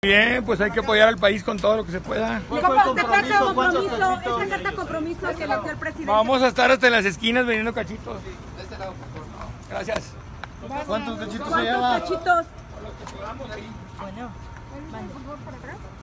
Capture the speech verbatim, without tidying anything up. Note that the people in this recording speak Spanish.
Bien, pues hay que apoyar al país con todo lo que se pueda. ¿Cómo te carta compromiso, esa carta compromiso que le dio el presidente? Vamos a estar hasta en las esquinas vendiendo cachitos. De este lado, por favor. Gracias. ¿Cuántos cachitos se ¿Cuántos lleva? cachitos? Los que podamos ahí. Bueno, mande.